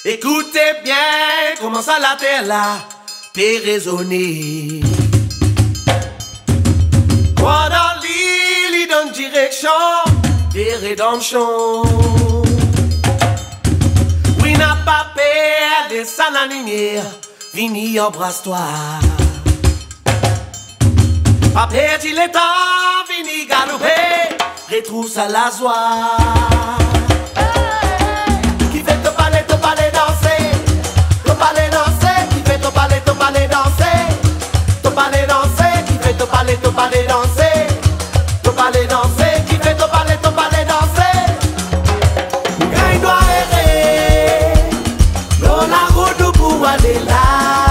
Écoutez bien comment ça la terre là peut résonner. Quoi dans l'île dans direction des rédemptions. Oui, n'a pas peur de ça la lumière. Vini embrasse-toi. Pas perdu le temps, vini galoper. Retrouve ça la joie. Qui fait te parler danser. Te parler danser, qui fait te parler danser. Te parler danser, qui fait te parler danser. Te parler danser, qui fait te parler danser. Gagne doit errer. Dans la route pour aller là.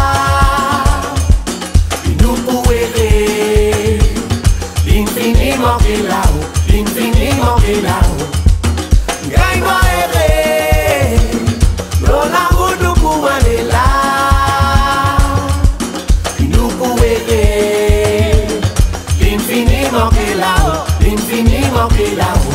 Nous pour errer. L'infiniment est là-haut. L'infiniment est là-haut. Gagne doit errer. Dans la route pour aller là. Nous pour errer. L'infiniment est là-haut. L'infiniment est là-haut.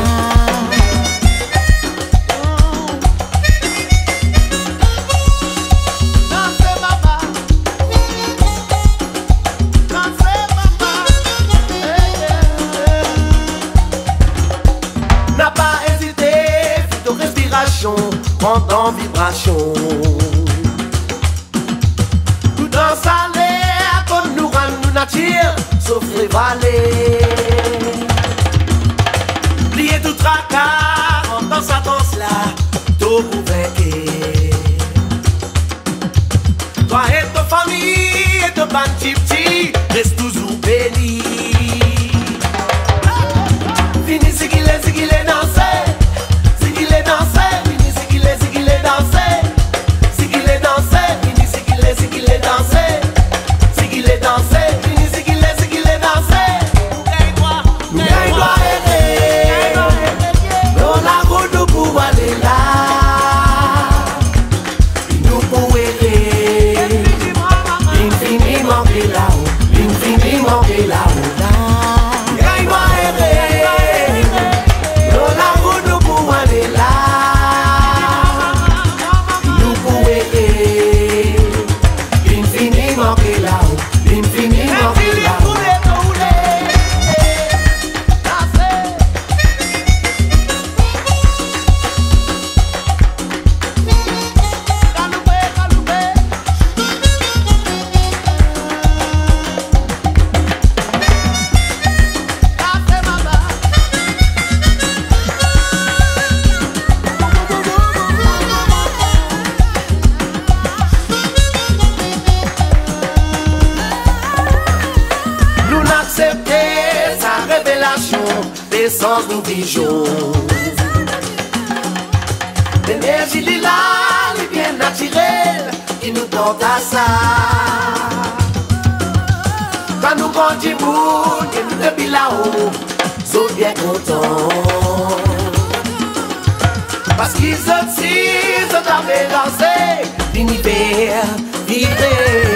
N'a pas hésité, fais ton respiration, prends en vibration. Nous dansons à l'air, comme nous rendons nous nature, sauf les vallées. Pliez tout tracas, en danse à danse là, tout pour vainquer. Toi et ta famille, et ton ban petit, reste toujours béni. Fini c'est qu'il est dansé, c'est qu'il est dansé, fini c'est qu'il est dansé, c'est qu'il est dansé, fini c'est qu'il est dansé, c'est qu'il est dansé, fini c'est qu'il est dansé. Nous gagne doit errer, dans la route pour aller là, nous pour errer, l'infiniment est là-haut, l'infiniment est là-haut. Gagne doit errer. L'essence nous vigeons. L'énergie lila, les bien naturels qui nous porte à ça. Quand nous continuons, que nous depuis là-haut, sont bien contents. Parce qu'ils aussi, sont à danser, l'univers vibrer.